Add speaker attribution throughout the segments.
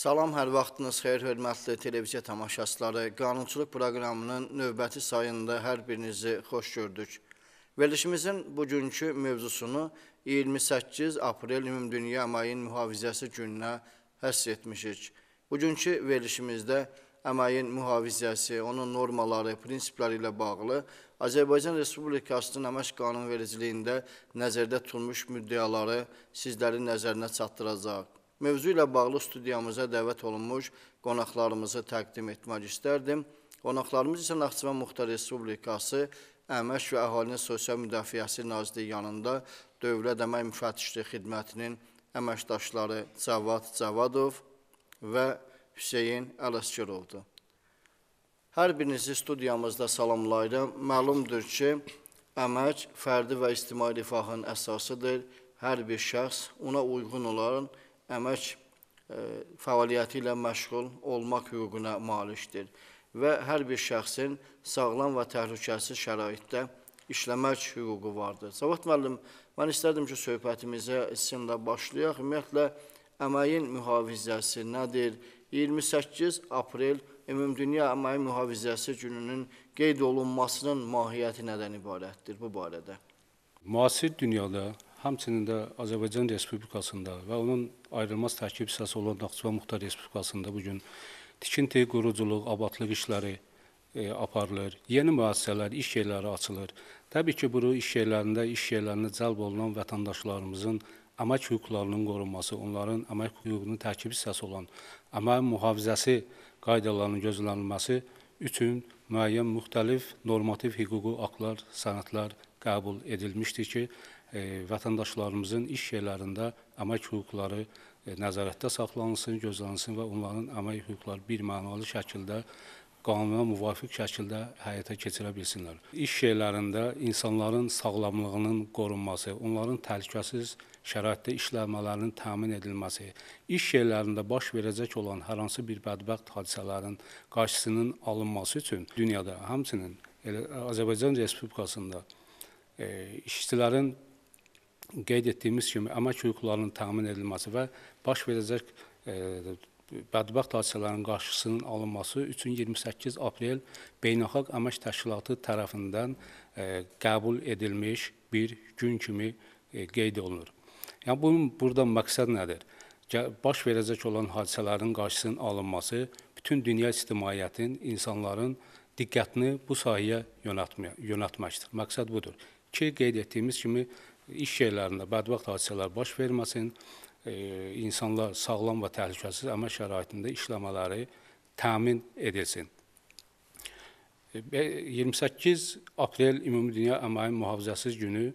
Speaker 1: Salam, hər vaxtınız xeyir, hörmətli televiziya tamaşaçıları. Qanunçuluq proqramının növbəti sayında hər birinizi xoş gördük. Verilişimizin bugünkü mövzusunu 28 aprel Ümumdünya Əməyin Mühafizəsi gününə həsr etmişik. Bugünkü verilişimizdə əməyin mühafizəsi, onun normaları, prinsipləri ilə bağlı Azərbaycan Respublikasının əmək qanunvericiliyində nəzərdə tutulmuş müddəaları sizlərin nəzərinə çatdıracaq. Mövzu ilə bağlı studiyamıza dəvət olunmuş qonaqlarımızı təqdim etmək istərdim. Qonaqlarımız isə Naxçıvan Muxtar Respublikası Əmək və Əhalinin Sosial Müdafiəsi Nazirliyi yanında Dövlət Əmək Müfəttişliyi Xidmətinin əməkdaşları Cavad Cavadov və Hüseyin Ələsgərovdur. Hər birinizi studiyamızda salamlayıram. Məlumdur ki, əmək fərdi və ictimai rifahın əsasıdır. Hər bir şəxs ona uyğun olan əmək fəaliyyəti ilə məşğul olmaq hüququna malikdir və hər bir şəxsin sağlam və təhlükəsiz şəraitdə işləmək hüququ vardır. Cavad müəllim, mən istərdim ki, söhbətimizə sizinlə başlayaq. Ümumiyyətlə, əməyin mühafizəsi nədir? 28 aprel Ümumdünya Əməyin Mühafizəsi gününün qeyd olunmasının mahiyyəti nədən ibarətdir bu barədə?
Speaker 2: Müasir dünyada, həmçinin də Azərbaycan Respublikasında və onun ayrılmaz tərkib hissəsi olan Naxçıvan Muxtar Respublikasında bugün tikinti, quruculuq, abadlıq işləri aparılır, yeni müəssisələr, iş yerləri açılır. Təbii ki, bu iş yerlərində cəlb olunan vətəndaşlarımızın əmək hüquqlarının qorunması, onların əmək hüququnun tərkib hissəsi olan əmək mühafizəsi qaydalarının gözlənilməsi üçün müəyyən müxtəlif normativ hüquqi aktlar, sənədlər qəbul edilmişdir ki, vətəndaşlarımızın iş yerlərində əmək hüquqları nəzarətdə saxlanılsın, gözlənilsin və onların əmək hüquqları bir mənalı şəkildə, qanuna müvafiq şəkildə həyata keçirə bilsinlər. İş yerlərində insanların sağlamlığının qorunması, onların təhlükəsiz şəraitdə işləmələrinin təmin edilməsi, iş yerlərində baş verəcək olan hər hansı bir bədbəxt hadisələrin qarşısının alınması üçün dünyada, həmçinin Azərbaycan Respublikasında işçilərin qeyd etdiyimiz kimi əmək hüquqlarının təmin edilməsi və baş verəcək bədbəxt hadisələrin qarşısının alınması üçün 28 aprel Beynəlxalq Əmək Təşkilatı tərəfindən qəbul edilmiş bir gün kimi qeyd olunur. Yəni, bunun burada məqsəd nədir? Baş verəcək olan hadisələrin qarşısının alınması, bütün dünya ictimaiyyətin, insanların diqqətini bu sahəyə yönəltməkdir. Məqsəd budur ki, qeyd etdiyimiz kimi iş yerlərində bədbəxt hadisələr baş verməsin, insanlar sağlam və təhlükəsiz əmək şəraitində işləmələri təmin edilsin. 28 aprel Ümumdünya Əməyin Mühafizəsi günü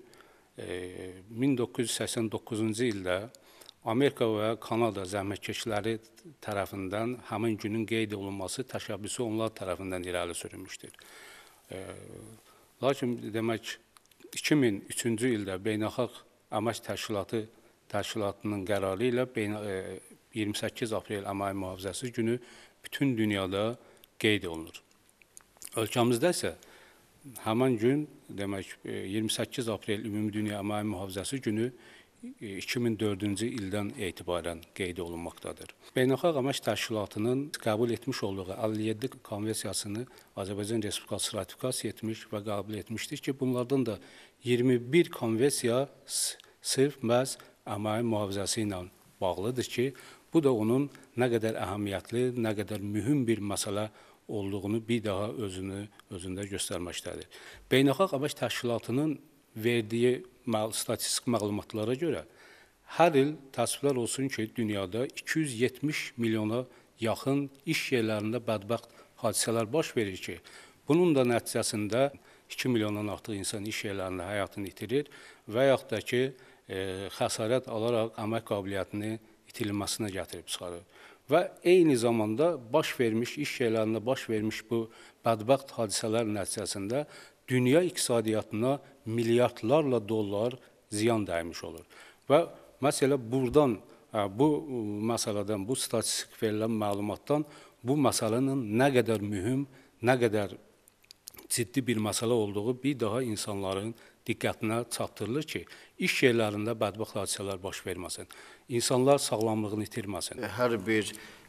Speaker 2: 1989-cu ildə Amerika və Kanada zəhmətkeşləri tərəfindən həmin günün qeyd olunması təşəbbüsü onlar tərəfindən irəli sürülmüşdür. Lakin demək 2003-cü ildə Beynəlxalq Əmək Təşkilatının qərarı ilə 28 aprel Əməyin Mühafizəsi günü bütün dünyada qeyd olunur. Ölkəmizdə isə həmin gün, demək 28 aprel Ümumdünya Əməyin Mühafizəsi günü 2004-cü ildən etibarən qeyd olunmaqdadır. Beynəlxalq Əmək Təşkilatının qəbul etmiş olduğu 57 konvensiyasını Azərbaycan Respublikası ratifikasiya etmiş və qəbul etmişdir ki, bunlardan da 21 konvensiya sırf məhz əməyin mühafizəsi ilə bağlıdır ki, bu da onun nə qədər əhəmiyyətli, nə qədər mühüm bir məsələ olduğunu bir daha özündə göstərməkdədir. Beynəlxalq Əmək Təşkilatının verdiyi statistik məlumatlara görə hər il təsvirlər olsun ki, dünyada 270 milyona yaxın iş yerlərində bədbəxt hadisələr baş verir ki, bunun da nəticəsində 2 milyondan artıq insan iş yerlərində həyatını itirir və yaxud da ki, xəsarət alaraq əmək qabiliyyətini itirilməsinə gətirib çıxarır. Və eyni zamanda iş yerlərində baş vermiş bu bədbəxt hadisələr nəticəsində dünya iqtisadiyyatına milyardlarla dollar ziyan dəymiş olur. Və məsələ buradan, bu məsələdən, bu statistik verilən məlumatdan bu məsələnin nə qədər mühüm, nə qədər ciddi bir məsələ olduğu bir daha insanların diqqətinə çatdırılır ki, iş yerlərində bədbəxt hadisələr baş verməsin, insanlar sağlamlığını itirməsin.
Speaker 1: Hər bir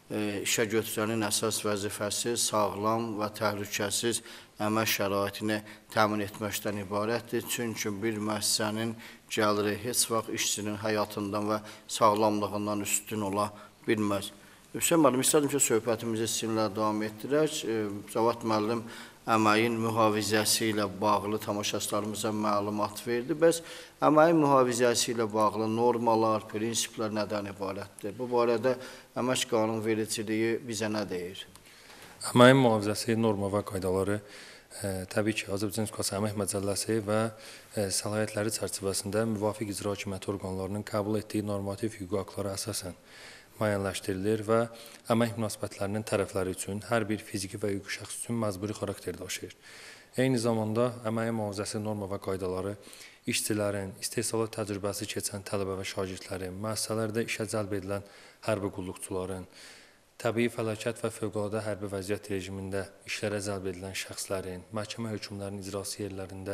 Speaker 1: işə götürənin əsas vəzifəsi sağlam və təhlükəsiz əmək şəraitini təmin etməkdən ibarətdir. Çünki bir müəssisənin gəliri heç vaxt işçinin həyatından və sağlamlığından üstün ola bilməz. Hüseyn müəllim, istədim ki, söhbətimizi sizinlə davam etdirək. Cavad müəllim əməyin mühafizəsi ilə bağlı tamaşaçılarımıza məlumat verdi. Bəs əməyin mühafizəsi ilə bağlı normalar, prinsiplər nədən ibarətdir? Bu barədə əmək qanunvericiliyi bizə nə deyir?
Speaker 3: Əməyin mühafizəsi norma və qaydaları təbii ki, Azərbaycan Respublikası Əmək Məcəlləsi və səlahiyyətləri çərçivəsində müvafiq icra hakimiyyəti orqanlarının qəbul etdiyi normativ hüquqi aktlara əsasən müəyyənləşdirilir və əmək münasibətlərinin tərəfləri üçün hər bir fiziki və hüquqi şəxs üçün məcburi xarakter daşıyır. Eyni zamanda əməyin mühafizəsi norma və qaydaları işçilərin, istehsalat təcrübəsi keçən tələbə və şagirdlərin, müəssisələrdə işə cəlb edilən hərbi qulluqçuların, təbii fəlakət və fövqəladə hərbi vəziyyət rejimində işlərə cəlb edilən şəxslərin, məhkəmə hökmlərinin icrası yerlərində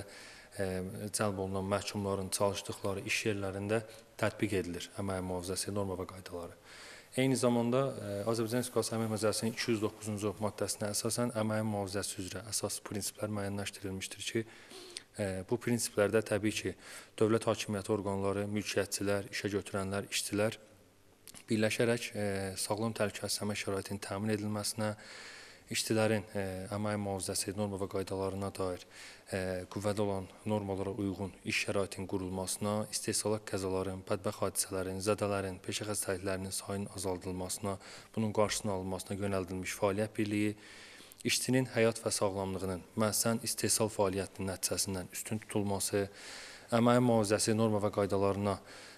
Speaker 3: cəlb olunan məhkumların çalışdıqları iş yerlərində tətbiq edilir əməyin mühafizəsi norma və qaydaları. Eyni zamanda Azərbaycan Respublikası Əmək Məcəlləsinin 209-cu maddəsinə əsasən əməyin mühafizəsi üzrə əsas prinsiplər müəyyənləşdirilmişdir ki, bu prinsiplərdə təbii ki, dövlət hakimiyyəti orqanları, mülkiyyətçilər, işə götürənlər, işçilər birləşərək sağlam təhlükəsiz əmək şəraitinin təmin edilməsinə, işçilərin əməyin mühafizəsi norma və qaydalarına dair qüvvədə olan normalara uyğun iş şəraitinin qurulmasına, istehsalat qəzaların, bədbəxt hadisələrin, zədələrin, peşə xəstəliklərinin sayının azaldılmasına, bunun qarşısının alınmasına yönəldilmiş fəaliyyət birliyi, işçinin həyat və sağlamlığının müəssisənin istehsal fəaliyyətinin nəticəsindən üstün tutulması, əməyin mühafizəsi norma və qaydalarına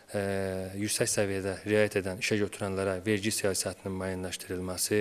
Speaker 3: yüksək səviyyədə riayət edən işə götürənlərə vergi siyasətinin müəyyənləşdirilməsi,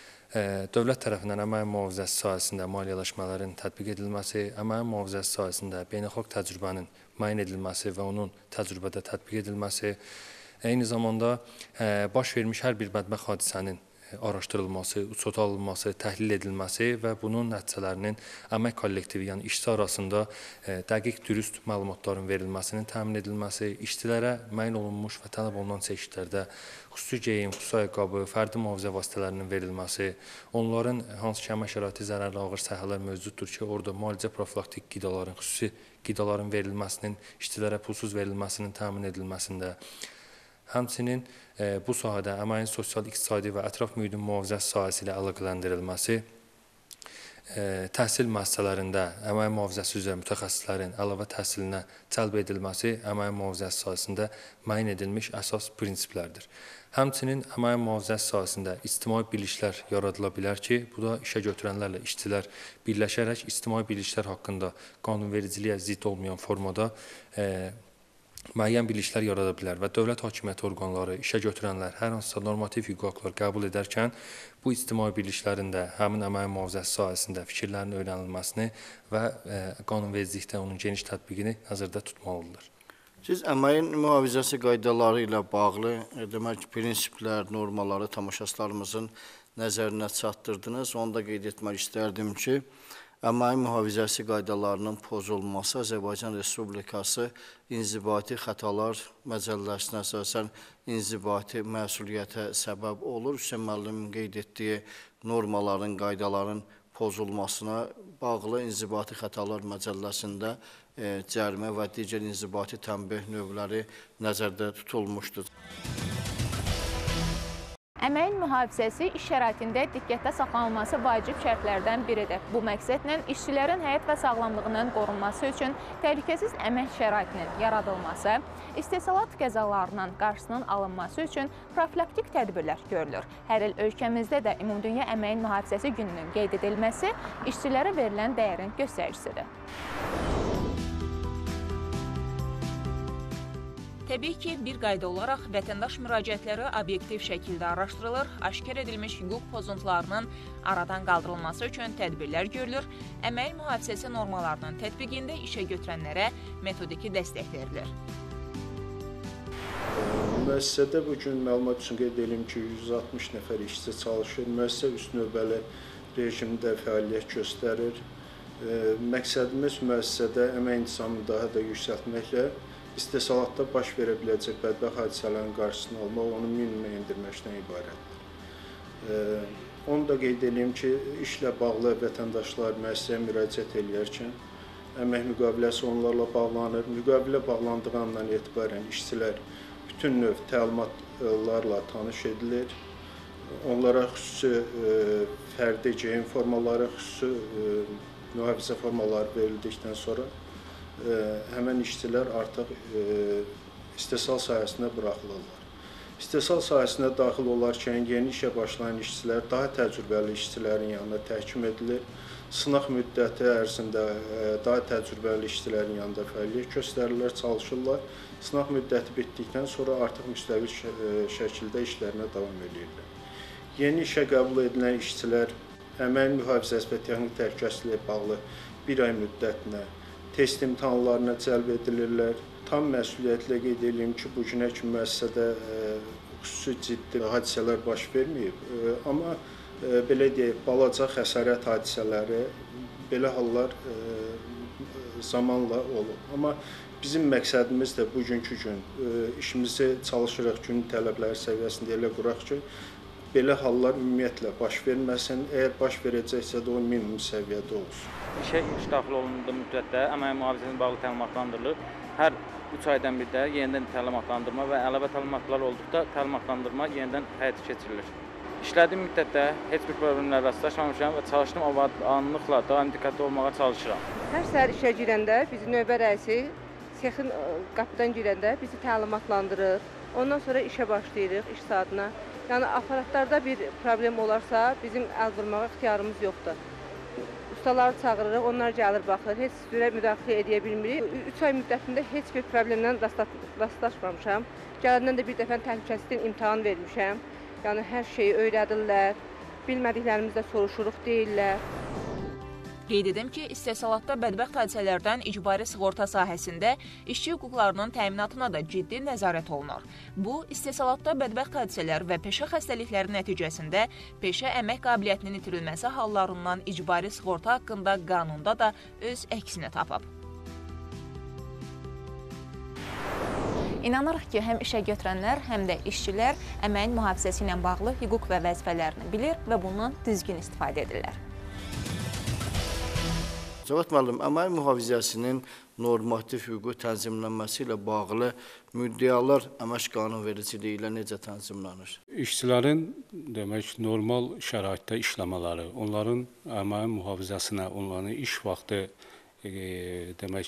Speaker 3: dövlət tərəfindən əməyin mühafizəsi sahəsində maliyyələşmələrin tətbiq edilməsi, əməyin mühafizəsi sahəsində beynəlxalq təcrübənin müəyyən edilməsi və onun təcrübədə tətbiq edilməsi, eyni zamanda baş vermiş hər bir bədbəxt hadisənin araşdırılması, uçota alınması, təhlil edilməsi və bunun nəticələrinin əmək kollektivi, yəni işçi arasında dəqiq, dürüst məlumatların verilməsinin təmin edilməsi, işçilərə müəyyən olunmuş və tələb olunan çeşidlərdə xüsusi geyim, xüsusi ayaqqabı, fərdi mühafizə vasitələrinin verilməsi, onların hansı ki, əmək şəraiti zərərli ağır səhiyələr mövcuddur ki, orada müalicə profilaktik qidaların, xüsusi qidaların verilməsinin, işçilərə pulsuz verilməsinin təmin edilməsində, həmçinin bu sahədə əməyin sosial, iqtisadi və ətraf mühitin mühafizəsi sahəsi ilə əlaqələndirilməsi, təhsil müəssisələrində əməyin mühafizəsi üzrə mütəxəssislərin əlavə təhsilinə cəlb edilməsi əməyin mühafizəsi sahəsində müəyyən edilmiş əsas prinsiplərdir. Həmçinin əməyin mühafizəsi sahəsində ictimai birliklər yaradıla bilər ki, bu da işə götürənlərlə işçilər birləşərək ictimai birliklər haqqında qanunvericiliyə zidd olmayan formada müəyyən birliklər yarada bilər və dövlət hakimiyyəti orqanları, işə götürənlər hər hansısa normativ hüquqi aktlar qəbul edərkən bu ictimai birliklərin də həmin əməyin mühafizəsi sahəsində fikirlərin öyrənilməsini və qanunvericilikdə onun geniş tətbiqini nəzərdə tutmalıdırlar.
Speaker 1: Siz əməyin mühafizəsi qaydaları ilə bağlı demək prinsiplər, normaları tamaşaçılarımızın nəzərinə çatdırdınız. Onu da qeyd etmək istərdim ki, əməyin mühafizəsi qaydalarının pozulması Azərbaycan Respublikası İnzibati Xətalar Məcəlləsinə əsasən inzibati məsuliyyətə səbəb olur. Hüseyn müəllimin qeyd etdiyi normaların, qaydaların pozulmasına bağlı İnzibati Xətalar Məcəlləsində cərimə və digər inzibati tənbih növləri nəzərdə tutulmuşdur.
Speaker 4: Əməyin mühafizəsi iş şəraitində diqqətdə saxlanılması vacib şərtlərdən biridir. Bu məqsədlə işçilərin həyat və sağlamlığının qorunması üçün təhlükəsiz əmək şəraitinin yaradılması, istehsalat qəzalarının qarşısının alınması üçün profilaktik tədbirlər görülür. Hər il ölkəmizdə də Ümumdünya Əməyin Mühafizəsi Gününün qeyd edilməsi işçilərə verilən dəyərin göstəricisidir.
Speaker 5: Təbii ki, bir qayda olaraq vətəndaş müraciətləri obyektiv şəkildə araşdırılır, aşkar edilmiş hüquq pozuntularının aradan qaldırılması üçün tədbirlər görülür, əməyin mühafizəsi normalarının tətbiqində işə götürənlərə metodiki dəstək verilir.
Speaker 6: Müəssisədə bugün məlumat üçün qeyd edelim ki, 160 nəfər işçi çalışır. Müəssisə üst növbəli rejimdə fəaliyyət göstərir. Məqsədimiz müəssisədə əmək intizamını daha da yüksəltməklə istehsalatda baş verə biləcək bədbəxt hadisələrin qarşısını almaq, onu minimuma endirməkdən ibarətdir. Onu da qeyd edeyim ki, işlə bağlı vətəndaşlar müəssisəyə müraciət edərkən əmək müqaviləsi onlarla bağlanır. Müqavilə bağlandığı andan etibarən işçilər bütün növ təlimatlarla tanış edilir. Onlara xüsusi fərdi geyim formaları, xüsusi mühafizə formaları verildikdən sonra həmən işçilər artıq istehsal sahəsinə buraxılırlar. İstehsal sahəsinə daxil olarkən yeni işə başlayan işçilər daha təcrübəli işçilərin yanına təhkim edilir. Sınaq müddəti ərzində daha təcrübəli işçilərin yanında fəaliyyət göstərirlər, çalışırlar. Sınaq müddəti bitdikdən sonra artıq müstəqil şəkildə işlərinə davam edirlər. Yeni işə qəbul edilən işçilər əmək mühafizəsi və texniki təhlükəsizliklə bağlı 1 ay müddətinə test imtahanlarına cəlb edilirlər. Tam məsuliyyətlə qeyd edeyim ki, bu günə kimi müəssisədə xüsusi ciddi hadisələr baş verməyib. Amma belə deyək, balaca xəsarət hadisələri, belə hallar zamanla olub. Amma bizim məqsədimiz də bugünkü gün işimizi çalışırıq gün tələbləri səviyyəsində elə quraq ki, belə hallar ümumiyyətlə baş verməsin. Əgər baş verəcəksə də o minimum səviyyədə olsun.
Speaker 7: İşə daxil olunduğu müddətdə əmək mühafizəsinin bağlı təlimatlandırılır. Hər 3 aydan bir də yenidən təlimatlandırma və əlavə təlimatlar olduqda təlimatlandırma yenidən həyata keçirilir. İşlədiyim müddətdə heç bir problemlərlə rastlaşmamışam və çalışdığım anlıqla daim diqqətli olmağa çalışıram.
Speaker 8: Hər səhər işə girəndə bizi növbə rəisi sexin qapıdan girəndə bizi təlimatlandırır. Ondan sonra işə başlayırıq, iş saatına. Yəni aparatlarda bir problem olarsa bizim əl vurmağa ixtiyarımız yoxdur. Ustaları çağırırıq, onlar gəlir baxır, heç sürə müdaxilə edə bilmirik. 3 ay müddətində heç bir problemlə rastlaşmamışam. Gələndən də bir dəfə təhlükəsizlik imtahan vermişəm. Yəni hər şeyi öyrədirlər, bilmədiklərimizi də soruşuruq, deyirlər.
Speaker 5: Qeyd edim ki, istehsalatda bədbəxt hadisələrdən icbari sığorta sahəsində işçi hüquqlarının təminatına da ciddi nəzarət olunur. Bu, istehsalatda bədbəxt hadisələr və peşə xəstəlikləri nəticəsində peşə əmək qabiliyyətinin itirilməsi hallarından icbari sığorta haqqında qanunda da öz əksini tapıb.
Speaker 4: İnanırıq ki, həm işə götürənlər, həm də işçilər əməyin mühafizəsi ilə bağlı hüquq və vəzifələrini bilir və bundan düzgün istifadə edirlər.
Speaker 1: Cavad müəllim, əmək mühafizəsinin normativ hüququ tənzimlənməsi ilə bağlı müddəalar əmək qanunvericiliyi ilə necə tənzimlənir?
Speaker 2: İşçilərin demək normal şəraitdə işləmələri, onların əmək mühafizəsinə, onların iş vaxtı demək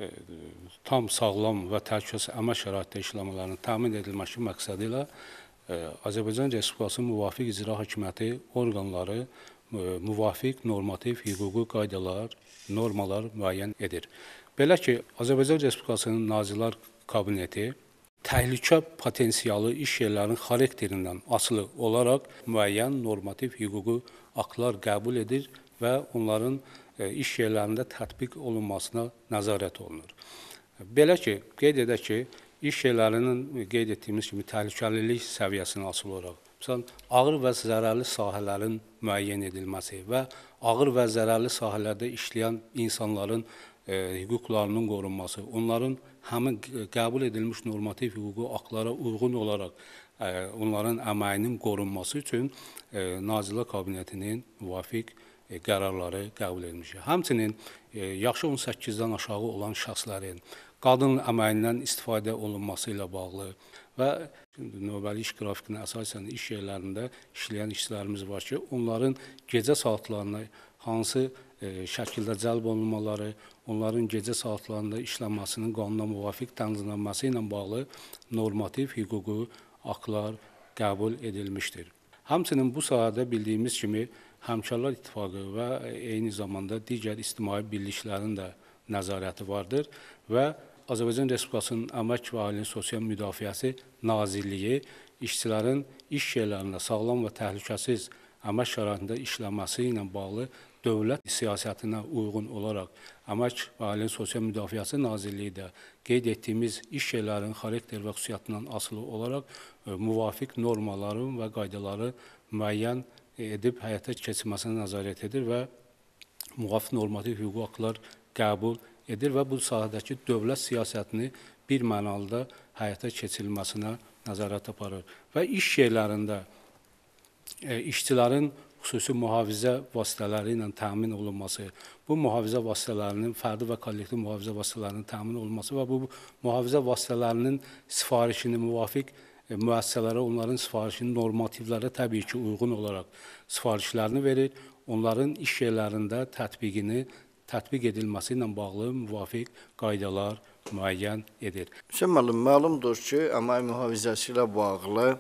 Speaker 2: tam sağlam və təhlükəsiz əmək şəraitdə işləmələrinin təmin edilməsi məqsədi ilə Azərbaycan Respublikasının müvafiq icra hakimiyyəti orqanları müvafiq normativ hüquqi qaydalar, normalar müəyyən edir. Belə ki, Azərbaycan Respublikasının Nazirlər Kabineti təhlükə potensialı iş yerlərinin xarakterindən asılı olaraq müəyyən normativ hüquqi aktlar qəbul edir və onların iş yerlərində tətbiq olunmasına nəzarət olunur. Belə ki, qeyd edək ki, iş yerlərinin qeyd etdiyimiz kimi təhlükəlilik səviyyəsinə asılı olaraq, məsələn, ağır və zərərli sahələrin müəyyən edilməsi və ağır və zərərli sahələrdə işləyən insanların hüquqlarının qorunması, onların həmin qəbul edilmiş normativ hüquqi aktlara uyğun olaraq onların əməyinin qorunması üçün Nazirlər Kabinetinin müvafiq qərarları qəbul edilmişdir. Həmçinin yaşı 18-dən aşağı olan şəxslərin qadın əməyindən istifadə olunması ilə bağlı və növbəli iş qrafikinə əsasən iş yerlərində işləyən işçilərimiz var ki, onların gecə saatlarına hansı şəkildə cəlb olunmaları, onların gecə saatlarında işlənməsinin qanuna müvafiq tənzimlənməsi ilə bağlı normativ hüquqi aktlar qəbul edilmişdir. Həmçinin bu sahədə bildiyimiz kimi Həmkarlar İttifaqı və eyni zamanda digər ictimai birliklərin də nəzarəti vardır və Azərbaycan Respublikasının Əmək və Ailənin Sosial Müdafiəsi Nazirliyi işçilərin iş yerlərində sağlam və təhlükəsiz əmək şəraitində işləməsi ilə bağlı dövlət siyasətinə uyğun olaraq Əmək və Ailənin Sosial Müdafiəsi Nazirliyi də qeyd etdiyimiz iş yerlərinin xarakter və xüsusiyyətindən asılı olaraq müvafiq normaların və qaydaları müəyyən edib həyata keçirməsinə nəzarət edir və müvafiq normativ hüquqi aktlar qəbul edir və bu sahədəki dövlət siyasətini bir mənalıda həyata keçirilməsinə nəzarət aparır. Və iş yerlərində işçilərin xüsusi mühafizə vasitələri ilə təmin olunması, bu mühafizə vasitələrinin, fərdi və kollektiv mühafizə vasitələrinin təmin olunması və bu mühafizə vasitələrinin sifarişini müvafiq müəssisələrə onların sifarişinin normativlərə təbii ki, uyğun olaraq sifarişlərini verir, onların iş yerlərində tətbiq edilməsi ilə bağlı müvafiq qaydalar müəyyən edir.
Speaker 1: Hüseyn müəllim, məlumdur ki, əmək mühafizəsi ilə bağlı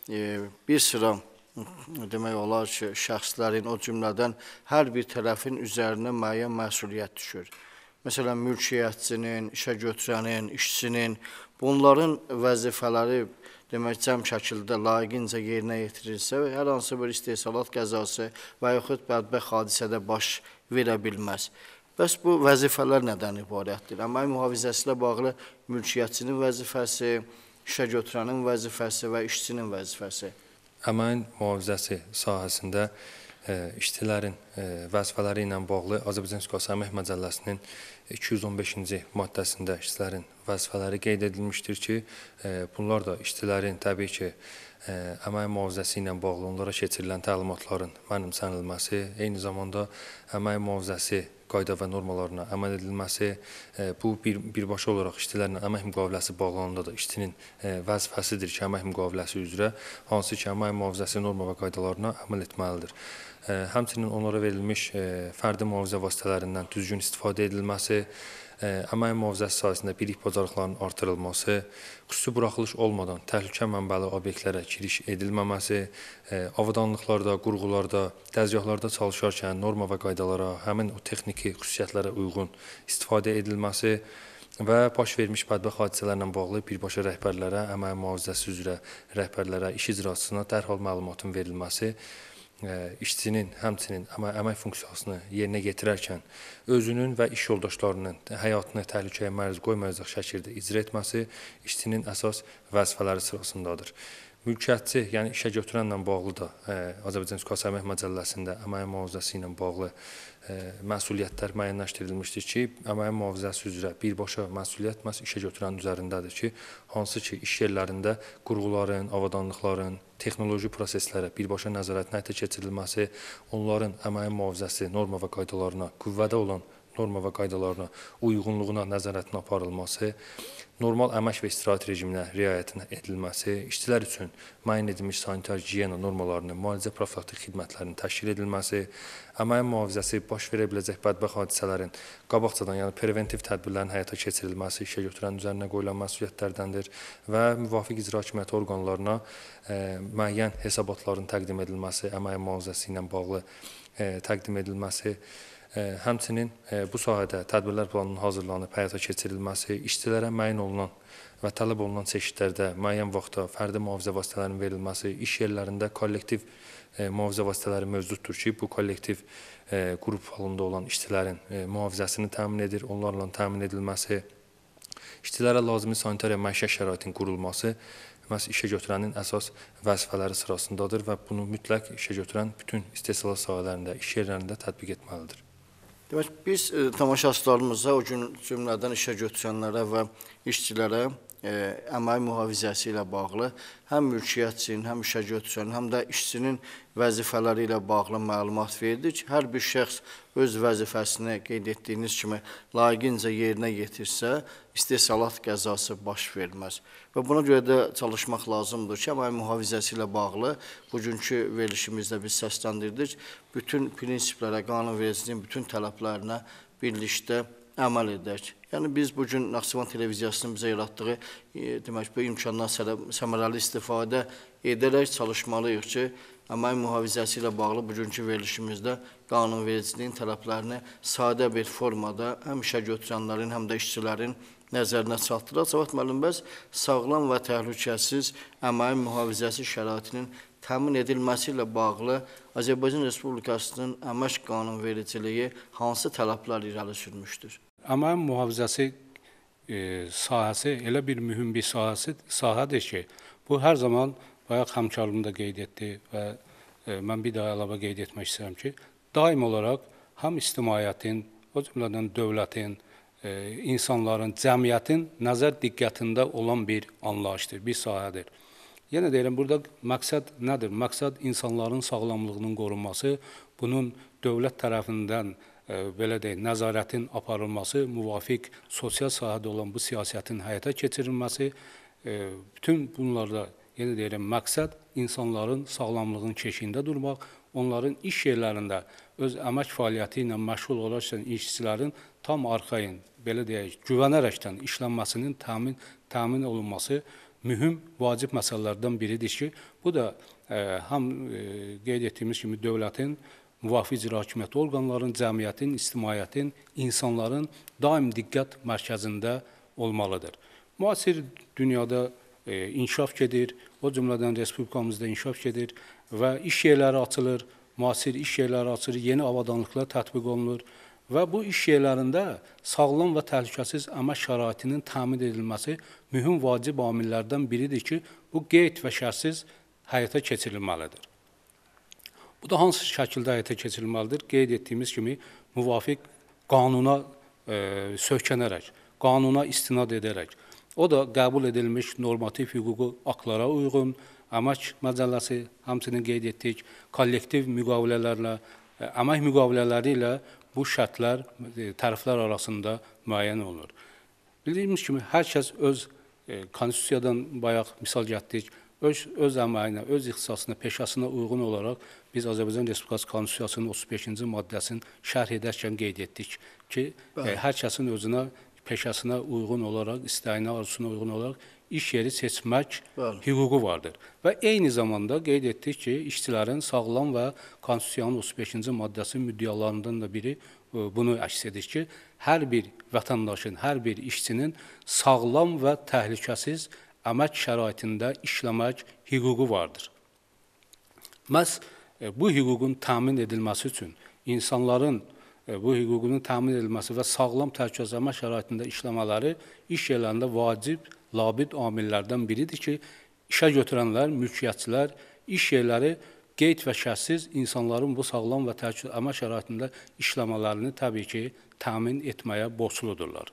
Speaker 1: bir sıra demək olar ki, şəxslərin, o cümlədən hər bir tərəfin üzərinə müəyyən məsuliyyət düşür. Məsələn, mülkiyyətçinin, işə götürənin, işçinin, bunların vəzifələri demək, cəm şəkildə layiqincə yerinə yetirilsə, hər hansı bir istehsalat qəzası və yaxud bədbəxt hadisədə baş verə bilməz. Bəs bu vəzifələr nədən ibarətdir? Əmək mühafizəsi ilə bağlı mülkiyyətçinin vəzifəsi, işə götürənin vəzifəsi və işçinin vəzifəsi.
Speaker 3: Əmək mühafizəsi sahəsində işçilərin vəzifələri ilə bağlı Azərbaycan Respublikası Əmək Məcəlləsinin 215-ci maddəsində işçilərin vəzifələri qeyd edilmişdir ki, bunlar da işçilərin təbii ki, əmək mühafizəsi ilə bağlı onlara keçirilən təlimatların mənimsənilməsi, eyni zamanda əmək mühafizəsi qayda və normalarına əməl edilməsi, bu birbaşa olaraq işçilərlə əmək müqaviləsi bağlananda da işçinin vəzifəsidir ki, əmək müqaviləsi üzrə, hansı ki, əmək mühafizəsi norma və qaydalarına əməl etməlidir. Həmçinin onlara verilmiş fərdi mühafizə vasitələrindən düzgün istifadə edilməsi, əmək mühafizəsi sahəsində bilik bacarıqlarının artırılması, xüsusi buraxılış olmadan təhlükə mənbəli obyektlərə giriş edilməməsi, avadanlıqlarda, qurğularda, dəzgahlarda çalışarkən norma və qaydalara, həmin o texniki xüsusiyyətlərə uyğun istifadə edilməsi və baş vermiş bədbəxt hadisələrlə bağlı birbaşa rəhbərlərə, əmək mühafizəsi üzrə rəhbərlərə, iş icraçısına dərhal məlumatın verilməsi, işçinin həmçinin əmək funksiyasını yerinə yetirərkən özünün və iş yoldaşlarının həyatını təhlükəyə məruz qoymayacaq şəkildə icra etməsi işçinin əsas vəzifələri sırasındadır. Mülkiyyətçi, yəni işə götürənlə bağlı da Azərbaycan Respublikası Əmək Məcəlləsində əmək mühafizəsi ilə bağlı məsuliyyətlər müəyyənləşdirilmişdir ki, əmək mühafizəsi üzrə birbaşa məsuliyyət məhz işə götürən üzərindədir ki, hansı ki, iş yerlərində qurğuların, avadanlıqların, texnoloji proseslərə birbaşa nəzarətin həyata keçirilməsi, onların əmək mühafizəsi norma və qaydalarına, qüvvədə olan norma və qaydalarına uyğunluğuna nəzarətin aparılması, normal əmək və istirahət rejiminə riayətin edilməsi, işçilər üçün müəyyən edilmiş sanitar gigiyena normalarının, müalicə profilaktik xidmətlərinin təşkil edilməsi, əmək mühafizəsi baş verə biləcək bədbəxt hadisələrin qabaqcadan, yəni preventiv tədbirlərin həyata keçirilməsi işə götürən üzərinə qoyulan məsuliyyətlərdəndir və müvafiq icra hakimiyyəti orqanlarına müəyyən hesabatların təqdim edilməsi, əmək mühafizəsi ilə bağlı təqdim edilməsi, həmçinin bu sahədə tədbirlər planının hazırlanıb həyata keçirilməsi, işçilərə müəyyən olunan və tələb olunan çeşidlərdə müəyyən vaxtda fərdi mühafizə vasitələrinin verilməsi, iş yerlərində kollektiv mühafizə vasitələri mövcuddur ki, bu kollektiv qrup halında olan işçilərin mühafizəsini təmin edir, onlarla təmin edilməsi, işçilərə lazımi sanitariya məişət şəraitinin qurulması məhz işə götürənin əsas vəzifələri sırasındadır və bunu mütləq işə götürən bütün istehsalat sahələrində, iş yerlərində tətbiq etməlidir.
Speaker 1: Demək, biz tamaşaçılarımıza, o gün cümlədən işə götürənlərə və işçilərə əmək mühafizəsi ilə bağlı həm mülkiyyətçinin, həm işə götürənin, həm də işçinin vəzifələri ilə bağlı məlumat verdik. Hər bir şəxs öz vəzifəsini qeyd etdiyiniz kimi layiqincə yerinə yetirsə, istehsalat qəzası baş verməz. Və buna görə də çalışmaq lazımdır ki, əmək mühafizəsi ilə bağlı bugünkü verilişimizdə biz səsləndirdik. Bütün prinsiplərə, qanunvericiliyin bütün tələblərinə birlikdə əməl edək. Yəni biz bugün Naxçıvan televiziyasının bizə yaratdığı demək, bu imkandan səmərəli istifadə edərək çalışmalıyıq ki, əmək mühafizəsi ilə bağlı bugünkü verilişimizdə qanunvericiliyin tələblərini sadə bir formada həm işə götürənlərin, həm də işçilərin nəzərinə çatdıraq. Cavad müəllim, bəs sağlam və təhlükəsiz əmək mühafizəsi şəraitinin təmin edilməsi ilə bağlı Azərbaycan Respublikasının əmək qanunvericiliyi hansı tələblər irəli sürmüşdür?
Speaker 2: Əmək mühafizəsi sahəsi elə bir mühüm bir sahədir ki, bu hər zaman bayaq həmkarım da qeyd etdi və mən bir daha əlavə qeyd etmək istəyirəm ki, daim olaraq həm ictimaiyyətin, o cümlədən dövlətin, insanların, cəmiyyətin nəzər diqqətində olan bir anlayışdır, bir sahədir. Yenə deyirəm, burada məqsəd nədir? Məqsəd insanların sağlamlığının qorunması, bunun dövlət tərəfindən belə deyək, nəzarətin aparılması, müvafiq sosial sahədə olan bu siyasətin həyata keçirilməsi, bütün bunlarda yenə deyirəm, məqsəd insanların sağlamlığının keşiyində durmaq, onların iş yerlərində öz əmək fəaliyyəti ilə məşğul olarkən işçilərin tam arxayın, belə deyək, güvənərəkdən işlənməsinin təmin olunması mühüm, vacib məsələlərdən biridir ki, bu da həm qeyd etdiyimiz kimi dövlətin, müvafiq icra hakimiyyəti orqanların, cəmiyyətin, ictimaiyyətin, insanların daim diqqət mərkəzində olmalıdır. Müasir dünyada inkişaf gedir, o cümlədən Respublikamızda inkişaf gedir və iş yerləri açılır, müasir iş yerləri açılır, yeni avadanlıqlar tətbiq olunur və bu iş yerlərində sağlam və təhlükəsiz əmək şəraitinin təmin edilməsi mühüm vacib amillərdən biridir ki, bu qeyd və şərtsiz həyata keçirilməlidir. Bu da hansı şəkildə həyata keçirilməlidir? Qeyd etdiyimiz kimi müvafiq qanuna söykənərək, qanuna istinad edərək, o da qəbul edilmiş normativ hüquqi aktlara uyğun, əmək məcəlləsi, həmçinin qeyd etdik, kollektiv müqavilələrlə, əmək müqavilələri ilə bu şərtlər tərəflər arasında müəyyən olunur. Bildiyimiz kimi, hər kəs öz konstitusiyadan bayaq misal gətirdik, öz əməyinə, öz ixtisasına, peşəsinə uyğun olaraq biz Azərbaycan Respublikası Konstitusiyasının 35-ci maddəsini şərh edərkən qeyd etdik ki, hər kəsin özünə, peşəsinə uyğun olaraq, istəyinə, arzusuna uyğun olaraq iş yeri seçmək hüququ vardır. Və eyni zamanda qeyd etdik ki, işçilərin sağlam və Konstitusiyanın 35-ci maddəsi müddəalarından da biri bunu əks edir ki, hər bir vətəndaşın, hər bir işçinin sağlam və təhlükəsiz əmək şəraitində işləmək hüququ vardır. Məhz bu hüququn təmin edilməsi üçün insanların bu hüququnun təmin edilməsi və sağlam təhlükəsiz əmək şəraitində işləmələri iş yerlərində vacib, labid amillərdən biridir ki, işə götürənlər, mülkiyyətçilər, iş yerləri qeyd və şərtsiz insanların bu sağlam və təhlükəsiz əmək şəraitində işləmələrini təbii ki, təmin etməyə borcludurlar.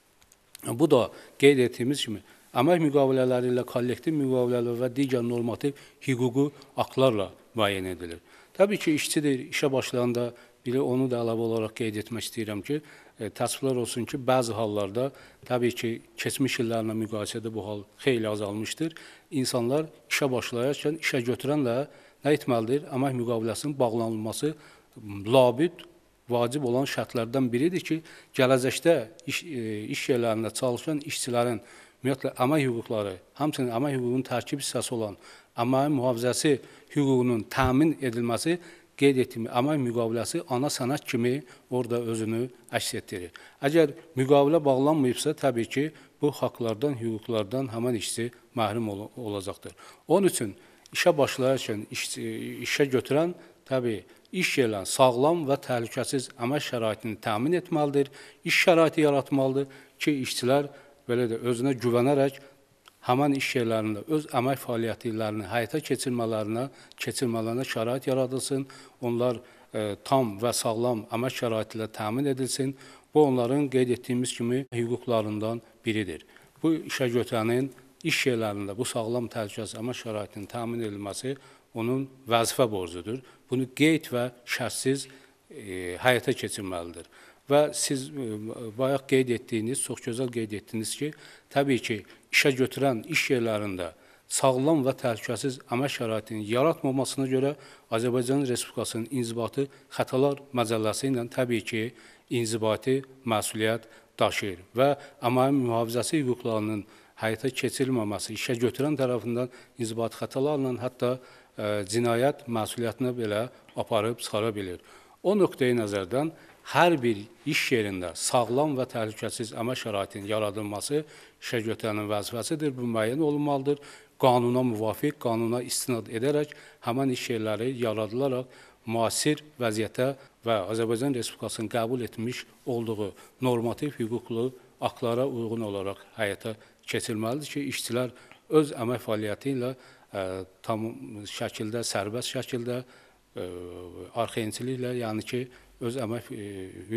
Speaker 2: Bu da qeyd etdiyimiz kimi, əmək müqavilələri ilə, kollektiv müqavilələri və digər normativ hüquqi aktlarla müəyyən edilir. Təbii ki, işçidir, işə başlayanda onu da əlavə olaraq qeyd etmək istəyirəm ki, təəssüflər olsun ki, bəzi hallarda, təbii ki, keçmiş illərlə müqayisədə bu hal xeyli azalmışdır. İnsanlar işə başlayarkən, işə götürənlə nə etməlidir? Əmək müqaviləsinin bağlanılması labid, vacib olan şərtlərdən biridir ki, gələcəkdə iş yerlərində çalışan işçilərin ümumiyyətlə əmək hüquqları, həmçinin əmək hüququnun tərkib hissəsi olan əmək mühafizəsi hüququnun təmin edilməsi qeyd etdiyim əmək müqaviləsi ana sənəd kimi orada özünü əks etdirir. Əgər müqavilə bağlanmayıbsa, təbii ki, bu haqlardan, hüquqlardan həmən işçi məhrum olacaqdır. Onun üçün işə başlayarkən işə götürən, təbii, iş yerlərinin sağlam və təhlükəsiz əmək şəraitini təmin etməlidir, iş şəraiti yaratmalıdır ki, işçilər belə də özünə güvənərək həmən iş yerlərində öz əmək fəaliyyətlərini həyata keçirmələrinə şərait yaradılsın, onlar tam və sağlam əmək şəraiti ilə təmin edilsin. Bu, onların qeyd etdiyimiz kimi hüquqlarından biridir. Bu, işə götürənin iş yerlərində bu sağlam təhlükəsiz əmək şəraitinin təmin edilməsi onun vəzifə borcudur. Bunu qeyd və şərtsiz həyata keçirməlidir. Və siz bayaq qeyd etdiyiniz, çox gözəl qeyd etdiniz ki, təbii ki, işə götürən iş yerlərində sağlam və təhlükəsiz əmək şəraitinin yaratmamasına görə Azərbaycan Respublikasının İnzibati Xətalar Məcəlləsi ilə təbii ki, inzibati məsuliyyət daşıyır və əmək mühafizəsi hüquqlarının həyata keçirilməməsi işə götürən tərəfindən inzibati xətalarla hətta cinayət məsuliyyətinə belə aparıb çıxara bilir. O nöqteyi nəzərdən hər bir iş yerində sağlam və təhlükəsiz əmək şəraitinin yaradılması işə götürənin vəzifəsidir, bu müəyyən olunmalıdır. Qanuna müvafiq, qanuna istinad edərək həmən iş yerləri yaradılaraq müasir vəziyyətə və Azərbaycan Respublikasının qəbul etmiş olduğu normativ hüquqlu aktlara uyğun olaraq həyata keçirilməlidir ki, işçilər öz əmək fəaliyyəti ilə tam şəkildə, sərbəst şəkildə, arxayınçılıqla, yəni ki, öz əmək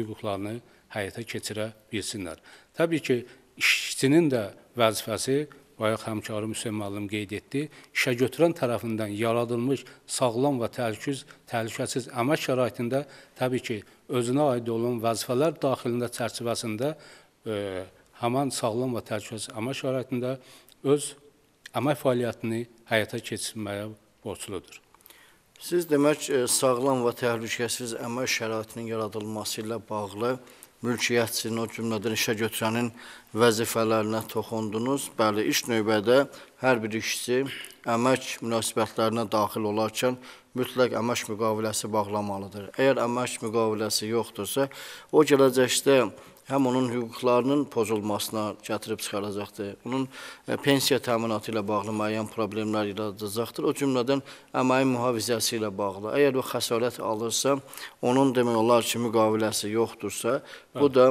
Speaker 2: hüquqlarını həyata keçirə bilsinlər. Təbii ki, işçinin də vəzifəsi bayaq həmkarım Hüseyn müəllim qeyd etdi, işə götürən tərəfindən yaradılmış sağlam və təhlükəsiz əmək şəraitində təbii ki, özünə aid olan vəzifələr daxilində çərçivəsində həmin sağlam və təhlükəsiz əmək şəraitində öz əmək fəaliyyətini həyata keçirməyə borcludur.
Speaker 1: Siz demək, sağlam və təhlükəsiz əmək şəraitinin yaradılması ilə bağlı mülkiyyətçinin, o cümlədən işə götürənin vəzifələrinə toxundunuz. Bəli, ilk növbədə hər bir işçi əmək münasibətlərinə daxil olarkən mütləq əmək müqaviləsi bağlamalıdır. Əgər əmək müqaviləsi yoxdursa, o gələcəkdə həm onun hüquqlarının pozulmasına gətirib çıxaracaqdır, onun pensiya təminatı ilə bağlı müəyyən problemlər yaradacaqdır, o cümlədən əməyin mühafizəsi ilə bağlı. Əgər o xəsarət alırsa, onun demək olar ki, müqaviləsi yoxdursa, bu da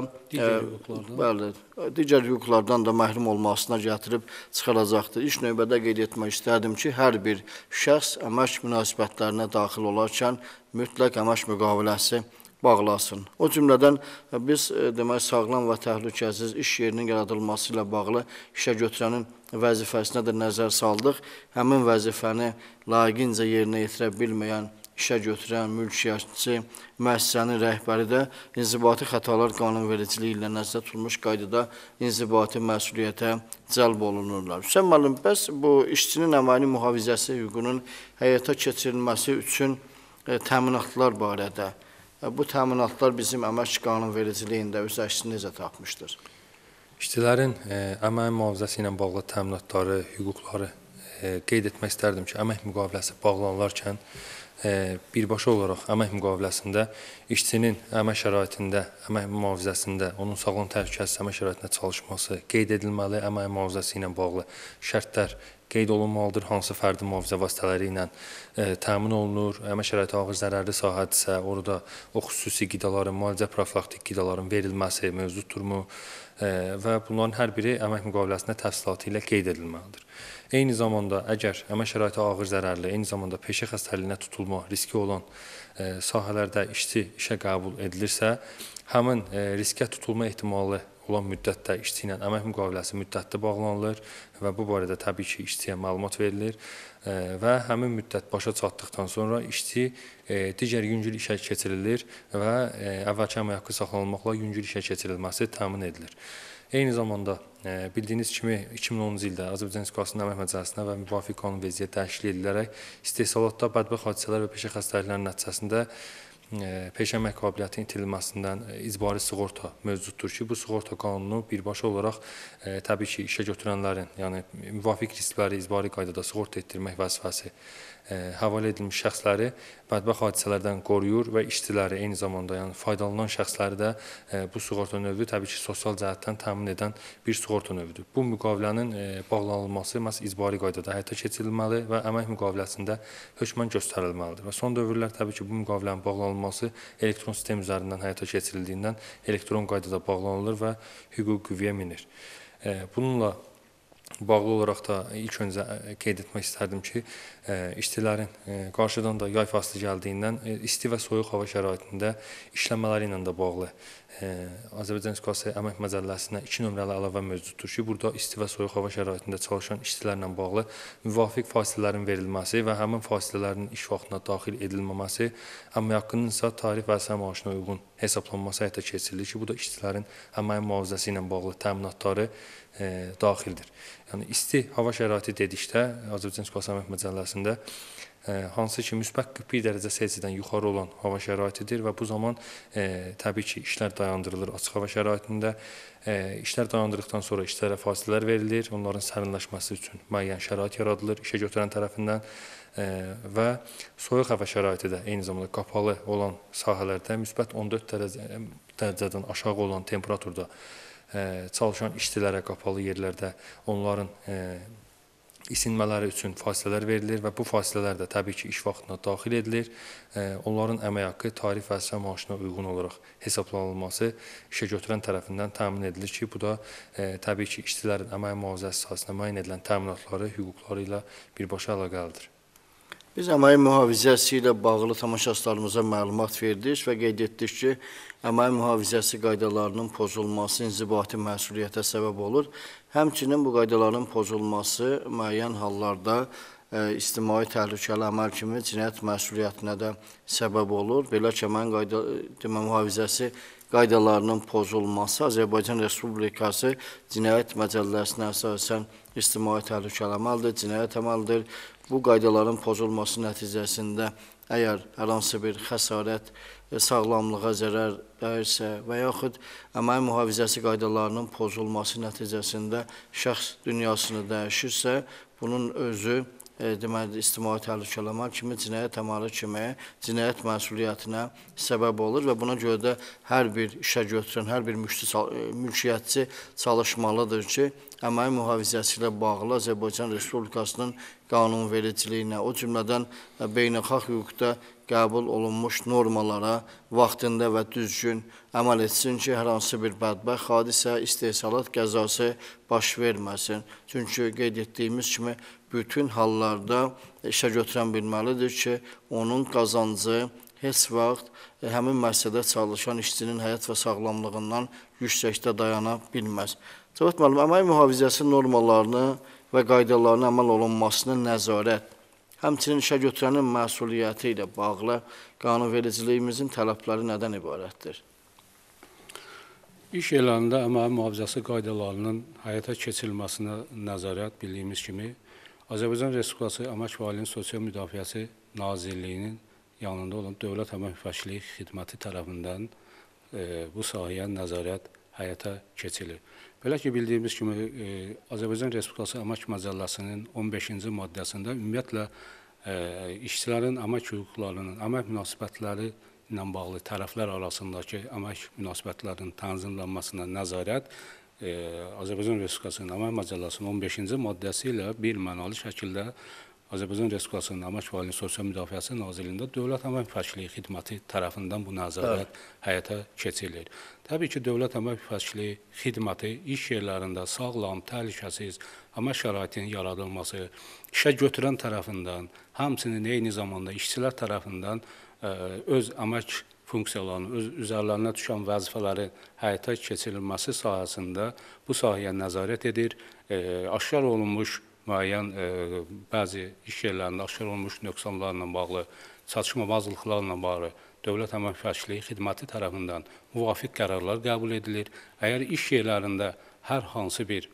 Speaker 1: digər hüquqlardan da məhrum olmasına gətirib çıxaracaqdır. İlk növbədə qeyd etmək istərdim ki, hər bir şəxs əmək münasibətlərinə daxil olarkən mütləq əmək müqaviləsi bağlasın. O cümlədən biz demək sağlam və təhlükəsiz iş yerinin yaradılması ilə bağlı işə götürənin vəzifəsinə də nəzər saldıq. Həmin vəzifəni layiqincə yerinə yetirə bilməyən işə götürən mülkiyyətçi, müəssisənin rəhbəri də inzibati xətalar qanunvericiliyi ilə nəzərdə tutulmuş qaydada inzibati məsuliyyətə cəlb olunurlar. Hüseyn müəllim, bəs bu işçinin əməyinin mühafizəsi hüququnun həyata keçirilməsi üçün təminatlar barədə bu təminatlar bizim əmək qanunvericiliyində öz əksini necə tapmışdır?
Speaker 3: İşçilərin əmək mühafizəsi ilə bağlı təminatları, hüquqları qeyd etmək istərdim ki, əmək müqaviləsi bağlanılarkən birbaşa olaraq əmək müqaviləsində işçinin əmək şəraitində, əmək mühafizəsində, onun sağlam təhlükəsiz əmək şəraitində çalışması qeyd edilməli, əmək mühafizəsi ilə bağlı şərtlər qeyd olunmalıdır, hansı fərdi mühafizə vasitələri ilə təmin olunur, əmək şəraiti ağır zərərli sahədirsə, orada o xüsusi qidaların, müalicə profilaktik qidaların verilməsi mövcudurmu və bunların hər biri əmək müqaviləsində təfsilatı ilə qeyd edilməlidir. Eyni zamanda, əgər əmək şəraiti ağır zərərli, eyni zamanda peşə xəstəliyinə tutulma riski olan sahələrdə işçi işə qəbul edilirsə, həmin riskə tutulma ehtimalı olan müddətdə işçi ilə əmək müqaviləsi müddətli bağlanılır və bu barədə təbii ki, işçiyə məlumat verilir və həmin müddət başa çatdıqdan sonra işçi digər yüngül işə keçirilir və əvvəlki əmək haqqı saxlanılmaqla yüngül işə keçirilməsi təmin edilir. Eyni zamanda bildiyiniz kimi 2010-cu ildə Azərbaycan Respublikasının Əmək Məcəlləsinə və müvafiq qanun vəziyyət dəyişikliyi edilərək istehsalatda bədbəxt hadisələr və peşə xəstəliklərinin nəticəsində peşə əmək qabiliyyətinin itirilməsindən icbari sığorta mövcuddur ki, bu sığorta qanunu birbaşa olaraq təbii ki, işə götürənlərin, yəni müvafiq riskləri icbari qaydada sığorta etdirmək vəzifəsi həvalə edilmiş şəxsləri bədbəxt hadisələrdən qoruyur və işçiləri, eyni zamanda yəni faydalanan şəxsləri də bu sığorta növü təbii ki, sosial cəhətdən təmin edən bir sığorta növüdür. Bu müqavilənin bağlanılması məhz icbari qaydada həyata keçirilməli və əmək müqaviləsində hökmən göstərilməlidir. Və son dövrlər təbii ki, bu müqavilənin bağlanılması elektron sistem üzərindən həyata keçirildiyindən elektron qaydada bağlanılır və hüquq qüvvəyə minir. Bununla bağlı olaraq da ilk öncə qeyd etmək istərdim ki, işçilərin qarşıdan da yay faslı gəldiyindən isti və soyuq hava şəraitində işləmələri ilə də bağlı Azərbaycan Respublikası Əmək Məcəlləsinə 2 nömrəli əlavə mövcuddur ki, burada isti və soyuq hava şəraitində çalışan işçilərlə bağlı müvafiq fasilələrin verilməsi və həmin fasilələrin iş vaxtına daxil edilməməsi, əmək haqqının isə tarif və əmək maaşına uyğun hesablanması həyata keçirilir ki, bu da işçilərin əmək mühafizəsi ilə bağlı təminatları daxildir. Yəni, isti hava şəraiti dedikdə Azərbaycan Respublikası Əmək Məcəlləsində hansı ki, müsbət 41 dərəcə Selsidən yuxarı olan hava şəraitidir və bu zaman təbii ki, işlər dayandırılır açıq hava şəraitində. İşlər dayandırdıqdan sonra işçilərə fasilələr verilir, onların sərinləşməsi üçün müəyyən şərait yaradılır işə götürən tərəfindən və soyuq hava şəraiti də eyni zamanda qapalı olan sahələrdə müsbət 14 dərəcədən aşağı olan temperaturda çalışan işçilərə qapalı yerlərdə onların isinmələri üçün fasilələr verilir və bu fasilələr də təbii ki, iş vaxtına daxil edilir. Onların əmək haqqı tarif və əmək maaşına uyğun olaraq hesablanılması işə götürən tərəfindən təmin edilir ki, bu da təbii ki, işçilərin əmək mühafizəsi sahəsində müəyyən edilən təminatları, hüquqları ilə birbaşa əlaqəlidir.
Speaker 1: Biz əmək mühafizəsi ilə bağlı tamaşaçılarımıza məlumat verdik və qeyd etdik ki, əmək mühafizəsi qaydalarının pozulması inzibati məsuliyyətə səbəb olur. Həmçinin bu qaydaların pozulması müəyyən hallarda ictimai təhlükəli əməl kimi cinayət məsuliyyətinə də səbəb olur. Belə ki, əmək mühafizəsi qaydalarının pozulması Azərbaycan Respublikası Cinayət Məcəlləsinə əsasən ictimai təhlükəli əməldir, cinayət əməldir. Bu qaydaların pozulması nəticəsində əgər hər hansı bir xəsarət, sağlamlığa zərər dəyirsə və yaxud əmək mühafizəsi qaydalarının pozulması nəticəsində şəxs dünyasını dəyişirsə, bunun özü deməli, ictimai təhlükəli əməl kimi, cinayət əməli kimi cinayət məsuliyyətinə səbəb olur və buna görə də hər bir işə götürən, hər bir mülkiyyətçi çalışmalıdır ki, əmək mühafizəsi ilə bağlı Azərbaycan Respublikasının qanunvericiliyinə, o cümlədən beynəlxalq hüquqda qəbul olunmuş normalara vaxtında və düzgün əməl etsin ki, hər hansı bir bədbəxt hadisə, istehsalat qəzası baş verməsin. Çünki qeyd etdiyimiz kimi bütün hallarda işə götürən bilməlidir ki, onun qazancı heç vaxt həmin müəssisədə çalışan işçinin həyat və sağlamlığından yüksəkdə dayana bilməz. Cavab müəllim, əmək mühafizəsi normalarını və qaydalarına əməl olunmasına nəzarət, həmçinin işə götürənin məsuliyyəti ilə bağlı qanunvericiliyimizin tələbləri nədən ibarətdir?
Speaker 2: İş yerlərində əmək mühafizəsi qaydalarının həyata keçirilməsinə nəzarət bildiyimiz kimi, Azərbaycan Respublikası Əmək və Əhalinin Sosial Müdafiəsi Nazirliyinin yanında olan Dövlət Əmək Müfəttişliyi Xidməti tərəfindən bu sahəyə nəzarət həyata keçirilir. Belə ki, bildiyimiz kimi, Azərbaycan Respublikası Əmək Məcəlləsinin 15-ci maddəsində ümumiyyətlə işçilərin əmək hüquqlarının, əmək münasibətləri ilə bağlı tərəflər arasındakı əmək münasibətlərinin tənzimlənməsinə nəzarət Azərbaycan Respublikasının Əmək Məcəlləsinin 15-ci maddəsi ilə bir mənalı şəkildə Azərbaycan Respublikasının Əmək və Əhalinin Sosial Müdafiəsi Nazirliyində Dövlət Əmək Müfəttişliyi Xidməti tərəfindən bu nəzarət həyata keçirilir. Təbii ki, Dövlət Əmək Müfəttişliyi Xidməti iş yerlərində sağlam, təhlükəsiz əmək şəraitinin yaradılması, işə götürən tərəfindən, həmçinin eyni zamanda işçilər tərəfindən öz əmək funksiyalarını, öz üzərlərinə düşən vəzifələrin həyata keçirilməsi sahəsində bu sahəyə nəzarət edir. Aşkar olunmuş müəyyən bəzi iş yerlərində aşkar olunmuş nöqsanlarla bağlı, çatışmamazlıqlarla bağlı Dövlət Əmək Müfəttişliyi Xidməti tərəfindən müvafiq qərarlar qəbul edilir. Əgər iş yerlərində hər hansı bir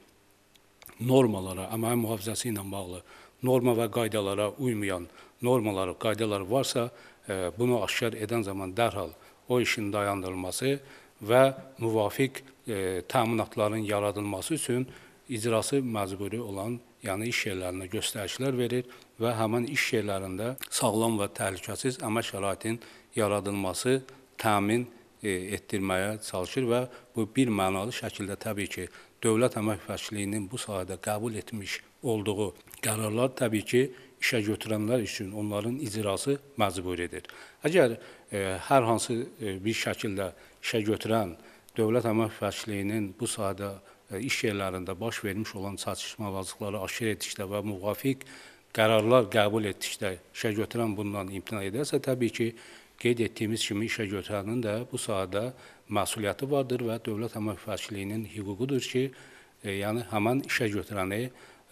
Speaker 2: normalara, əmək mühafizəsi ilə bağlı norma və qaydalara uymayan normalar, qaydalar varsa, bunu aşkar edən zaman dərhal o işin dayandırılması və müvafiq təminatların yaradılması üçün icrası məcburi olan, yəni iş yerlərinə göstərişlər verir və həmin iş yerlərində sağlam və təhlükəsiz əmək şəraitinin yaradılması təmin etdirməyə çalışır və bu bir mənalı şəkildə təbii ki, Dövlət Əmək Müfəttişliyinin bu sahədə qəbul etmiş olduğu qərarlar təbii ki, işə götürənlər üçün onların icrası məcburidir. Əgər hər hansı bir şəkildə işə götürən Dövlət Əmək Müfəttişliyinin bu sahədə iş yerlərində baş vermiş olan çatışmamazlıqları aşkar etdikdə və müvafiq qərarlar qəbul etdikdə işə götürən bundan imtina edərsə, təbii ki, qeyd etdiyimiz kimi işə götürənin də bu sahədə məsuliyyəti vardır və Dövlət Əmək Müfəttişliyinin hüququdur ki, yəni həmən işə götürəni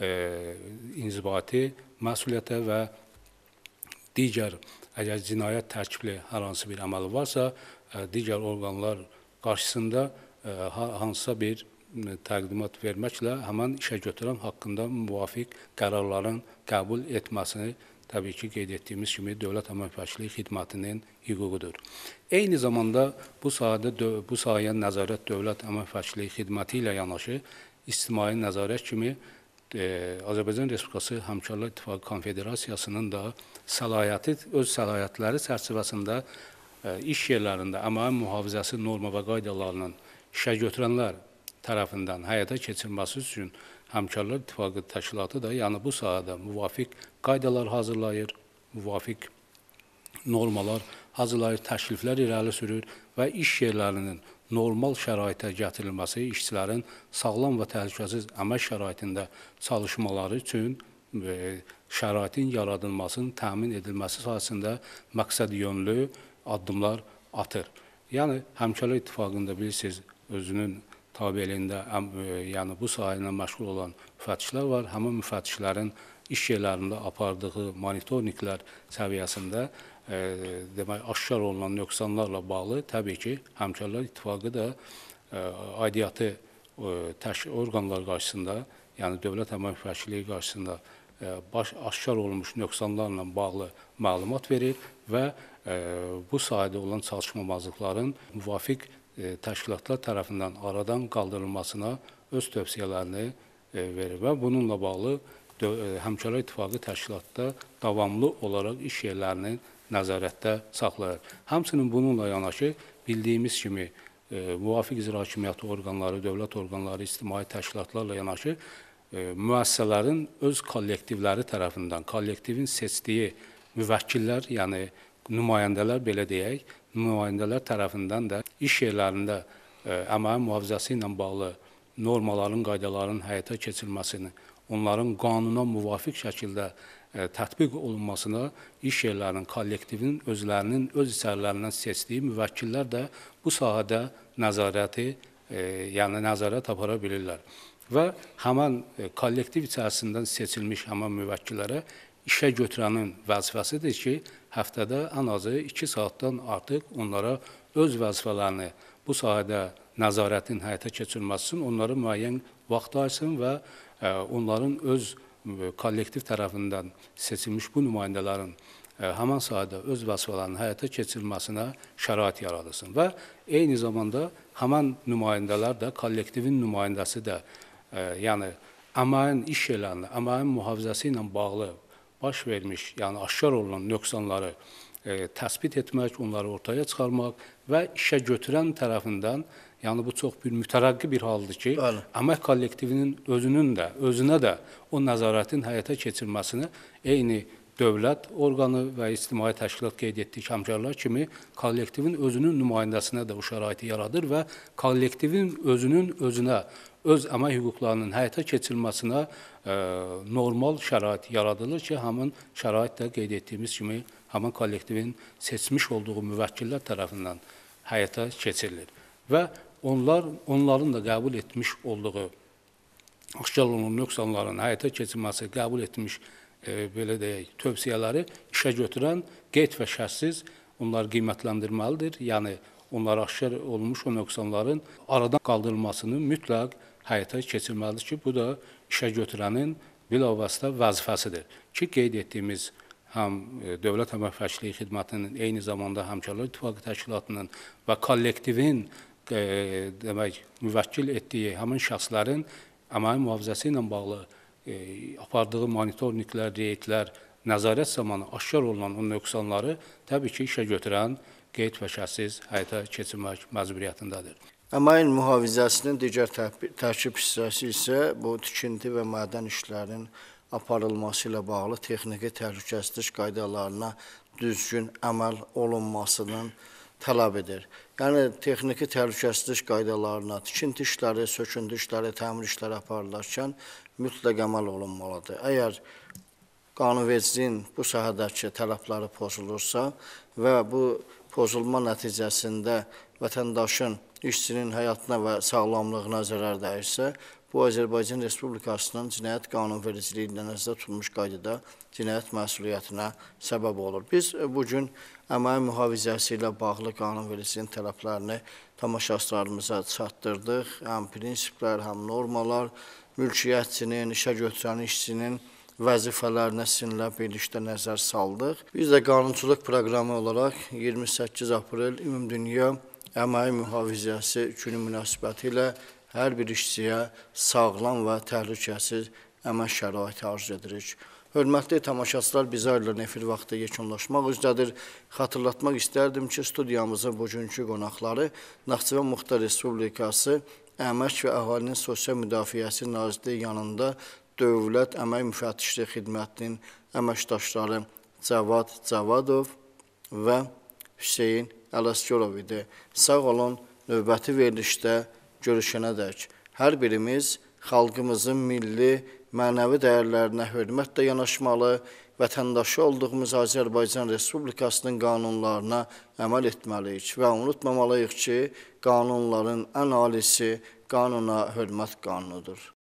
Speaker 2: inzibati məsuliyyətə və digər əgər cinayət tərkibli hər hansı bir əməl varsa, digər orqanlar qarşısında hansısa bir təqdimat verməklə həmən işə götürən haqqında müvafiq qərarların qəbul etməsini təbii ki, qeyd etdiyimiz kimi Dövlət Əmək Müfəttişliyi Xidmətinin hüququdur. Eyni zamanda bu sahəyə nəzarət Dövlət Əmək Müfəttişliyi Xidməti ilə yanaşı ictimai nəzarət kimi Azərbaycan Respublikası Həmkarlar İttifaqı Konfederasiyasının da öz səlahiyyətləri çərçivəsində iş yerlərində əmək mühafizəsi norma və qaydalarının işə götürənlər tərəfindən həyata keçirilməsi üçün Həmkarlar İttifaqı təşkilatı da, yəni bu sahədə müvafiq qaydalar hazırlayır, müvafiq normalar hazırlayır, təkliflər irəli sürür və iş yerlərinin normal şəraitə gətirilməsi, işçilərin sağlam və təhlükəsiz əmək şəraitində çalışmaları üçün şəraitin yaradılmasının təmin edilməsi sahəsində məqsədyönlü addımlar atır. Yəni, Həmkarlar İttifaqında bilirsiniz, özünün tabeliyində yəni bu sahə ilə məşğul olan müfəttişlər var. Həmin müfəttişlərin iş yerlərində apardığı monitorinqlər səviyyəsində demək, aşkar olunan nöqsanlarla bağlı təbii ki, Həmkarlar İttifaqı da aidiyyatı orqanlar qarşısında, yəni Dövlət Əmək Müfəttişliyi qarşısında aşkar olmuş nöqsanlarla bağlı məlumat verir və bu sahədə olan çalışmamazlıqların müvafiq təşkilatlar tərəfindən aradan qaldırılmasına öz tövsiyələrini verir və bununla bağlı Həmkarlar İttifaqı təşkilatda davamlı olaraq iş yerlərinin nəzarətdə saxlayır. Həmçinin bununla yanaşı bildiyimiz kimi müvafiq icra hakimiyyəti orqanları, dövlət orqanları, ictimai təşkilatlarla yanaşı müəssisələrin öz kollektivləri tərəfindən, kollektivin seçdiyi müvəkkillər, yəni nümayəndələr belə deyək, nümayəndələr tərəfindən də iş yerlərində əməyin mühafizəsi ilə bağlı normaların, qaydaların həyata keçirilməsini, onların qanuna müvafiq şəkildə tətbiq olunmasına iş yerlərinin, kollektivinin özlərinin öz içərilərindən seçdiyi müvəkkillər də bu sahədə nəzarəti, yəni nəzarət apara bilirlər. Və həmən kollektiv içərisindən seçilmiş həmən müvəkkillərə işə götürənin vəzifəsidir ki, həftədə ən azı 2 saatdan artıq onlara öz vəzifələrini bu sahədə nəzarətin həyata keçirilməsi üçün onlara müəyyən vaxt ayırsın və onların öz kollektiv tərəfindən seçilmiş bu nümayəndələrin həmən sahədə öz vəzifələrini həyata keçirilməsinə şərait yaradırsın. Və eyni zamanda həmən nümayəndələr də, kollektivin nümayəndəsi də, yəni əməyin iş yerlərində, əməyin mühafizəsi ilə bağlı baş vermiş, yəni aşkar olunan nöqsanları təsbit etmək, onları ortaya çıxarmaq və işə götürən tərəfindən, yəni bu çox bir mütərəqqi bir haldır ki, əmək kollektivinin özünə də o nəzarətin həyata keçirilməsini eyni dövlət orqanı və ictimai təşkilat qeyd etdik həmkarlar kimi kollektivin özünün nümayəndəsinə də o şəraiti yaradır və kollektivin özünə öz əmək hüquqlarının həyata keçirilməsinə normal şərait yaradılır ki, həmin şərait də qeyd etdiyimiz kimi həmin kollektivin seçmiş olduğu müvəkkillər tərəfindən həyata keçirilir. Və onların da qəbul etmiş olduğu aşkar olunan nöqsanların həyata keçirilməsi qəbul etmiş belə deyək, tövsiyələri işə götürən qeyd və şərtsiz onlar qiymətləndirməlidir. Yəni, onlar aşkar olmuş o nöqsanların aradan qaldırılmasını mütləq həyata keçirməlidir ki, bu da işə götürənin bilavasitə vəzifəsidir. Ki, qeyd etdiyimiz həm Dövlət Əmək Müfəttişliyi Xidmətinin, eyni zamanda Həmkarlar İttifaqı Təşkilatının və kollektivin demək, müvəkkil etdiyi həmin şəxslərin əməyin mühafizəsi ilə bağlı apardığı monitorinqlər, reydlər, nəzarət zamanı aşkar olunan o nöqsanları təbii ki, işə götürən qeyd və şərtsiz həyata keçirmək məcburiyyətindədir.
Speaker 1: Əməyin mühafizəsinin digər tərkib hissəsi isə bu tikinti və mədən işlərinin aparılması ilə bağlı texniki təhlükəsizlik qaydalarına düzgün əməl olunmasının tələb edir. Yəni, texniki təhlükəsizlik qaydalarına tikinti işləri, söküntü işləri, təmir işləri aparılarkən mütləq əməl olunmalıdır. Əgər qanunvericiliyin bu sahədəki tələbləri pozulursa və bu pozulma nəticəsində vətəndaşın, işçinin həyatına və sağlamlığına zərər dəyirsə, bu Azərbaycan Respublikasının cinayət qanunvericiliyi ilə nəzərdə tutulmuş qaydada cinayət məsuliyyətinə səbəb olur. Biz bugün əməyin mühafizəsi ilə bağlı qanunvericiliyin tələblərini tamaşaçılarımıza çatdırdıq. Həm prinsiplər, həm normalar, mülkiyyətçinin, işə götürən işçinin vəzifələrinə sizinlə birlikdə nəzər saldıq. Biz də qanunçuluq proqramı olaraq 28 aprel Ümumdünya Əməyin Mühafizəsi günü münasibəti ilə hər bir işçiyə sağlam və təhlükəsiz əmək şəraiti arzu edirik. Hörmətli tamaşaçılar, bizi ayrılan efir vaxtı yekunlaşmaq üzrədir. Xatırlatmaq istərdim ki, studiyamızın bugünkü qonaqları Naxçıvan Muxtar Respublikası Əmək və Əhalinin Sosial Müdafiəsi Nazirliyi yanında Dövlət Əmək Müfəttişliyi Xidmətinin əməkdaşları Cavad Cavadov və Hüseyin Ələsgörov idi. Sağ olun, növbəti verilişdə görüşənədək hər birimiz xalqımızın milli mənəvi dəyərlərinə hörmətlə yanaşmalı, vətəndaşı olduğumuz Azərbaycan Respublikasının qanunlarına əməl etməliyik və unutmamalıyıq ki, qanunların ən alisi qanuna hörmət qanunudur.